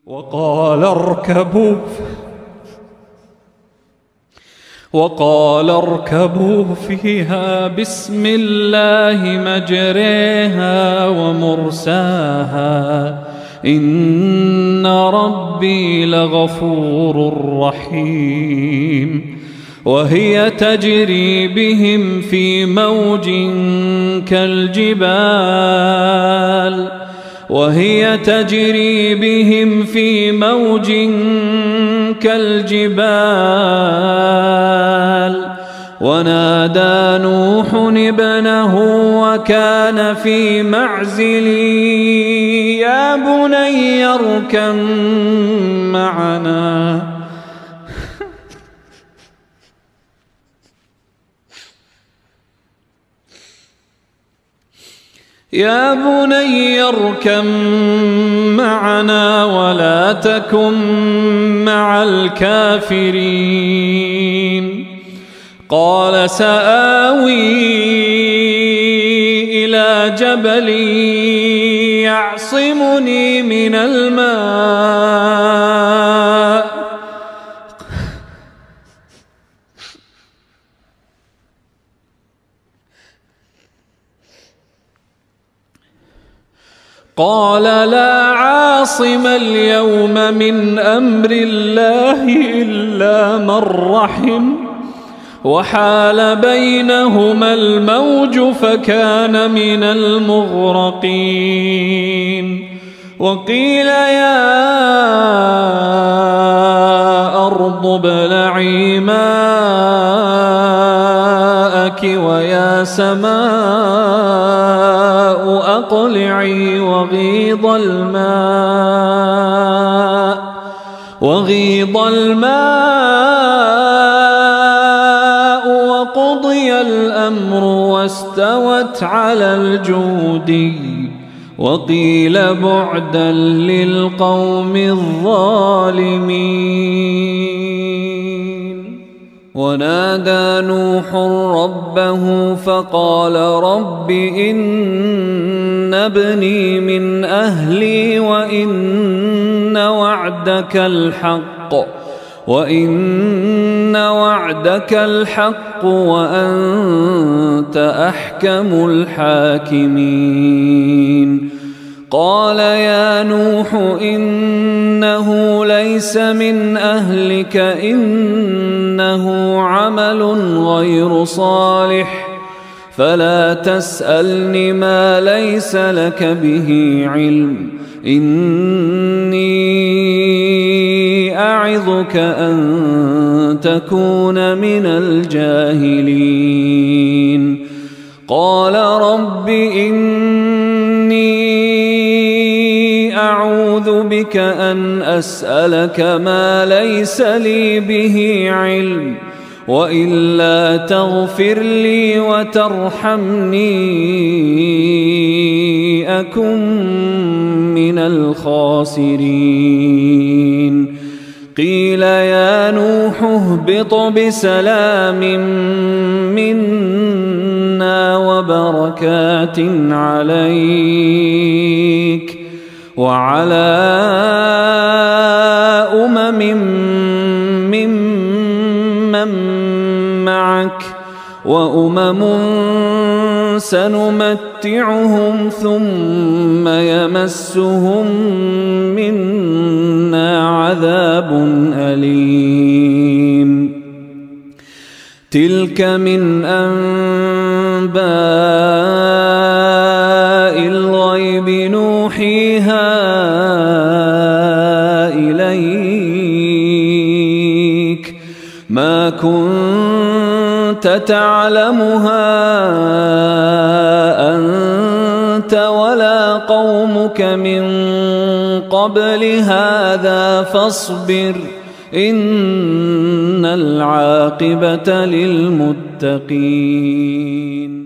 وقال اركبوا فيها بسم الله مجريها ومرساها إن ربي لغفور رحيم وهي تجري بهم في موج كالجبال ونادى نوح ابنه وكان في معزل يا بني اركب معنا ولا تكن مع الكافرين قال سآوي إلى جبل يعصمني من الماء قال لا عاصم اليوم من أمر الله إلا من رحم وحال بينهما الموج فكان من المغرقين وقيل يا أرض ابلعي ماءك ويا سماء أقلعي وغيض الماء وقضي الأمر واستوت على الجودي وقيل بعدا للقوم الظالمين ونادى نوح ربه فقال رب إن ابني من أهلي وإن وعدك الحق وأنت أحكم الحاكمين قال يا نوح إنه ليس من أهلك إنه عمل غير صالح فلا تسألني ما ليس لك به علم إني أعظك أن تكون من الجاهلين قال رب إني أعوذ بك أن أسألك ما ليس لي به علم وإلا تغفر لي وترحمني أكن من الخاسرين قيل يا نوح اهبط بسلام منا وبركات عليك وعلى ممن معك وأمم سنمتعهم ثم يمسهم منا عذاب أليم تلك من أنباء الغيب نوحيها إليك ما كنت تعلمها أنت ولا قومك من قبل هذا فاصبر إن العاقبة للمتقين.